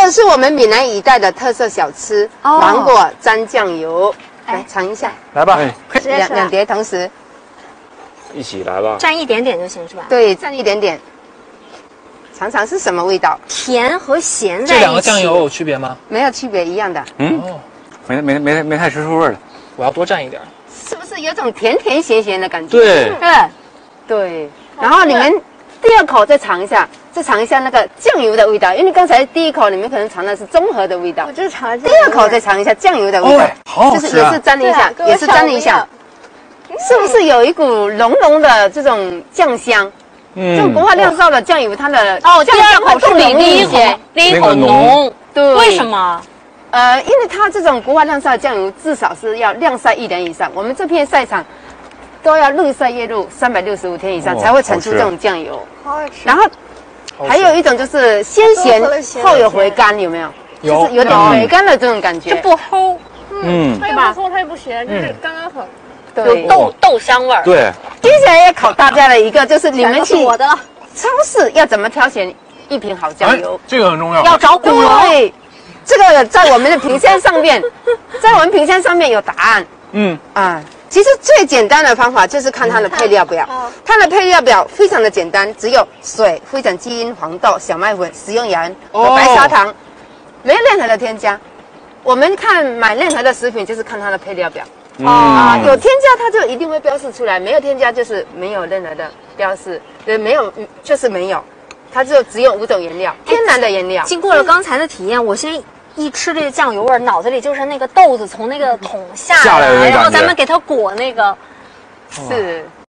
个是我们闽南一带的特色小吃，芒果沾酱油，来尝一下。 来吧， 两碟同时， 一起来吧。 蘸一点点就行是吧？ 对，蘸一点点，尝尝是什么味道？ 甜和咸在一起。 这两个酱油有区别吗？ 没有区别，一样的。 哦， 没太吃出味儿来。 我要多蘸一点。 是不是有种甜甜咸咸的感觉？ 对， 对。然后你们第二口再尝一下，那个酱油的味道，因为刚才第一口你们可能尝的是综合的味道， 我就是尝了第二口再尝一下酱油的味道， 好好吃啊！ 就是也是沾了一下，也是沾了一下，是不是有一股浓浓的这种酱香？这种国华酿造的酱油，它的第二口是比第一口浓， 对， 为什么？ 因为它这种国华酿造的酱油至少是要晾晒1年以上，我们这片晒场都要日晒夜露365天以上才会产出这种酱油。 好好吃。 然后还有一种就是先咸后有回甘，有没有？就是有点回甘的这种感觉， 这不齁， 它又不齁，它又不咸，就是刚刚好。 对， 有豆香味儿。 对， 接下来要考大家的一个就是你们去我的超市要怎么挑选一瓶好酱油？ 这个很重要。 要找古龙。 对，这个在我们的品相上面，在我们品相上面有答案。其实最简单的方法就是看它的配料表。它的配料表非常的简单，只有水、非常基因黄豆、小麦粉、食用盐和白砂糖，没有任何的添加。我们看买任何的食品就是看它的配料表。有添加它就一定会标示出来，没有添加就是没有任何的标示，没有就是没有，它就只有5种原料，天然的原料。 经过了刚才的体验，我现在一吃这个酱油味儿，脑子里就是那个豆子从那个桶下来，然后咱们给它裹那个， 是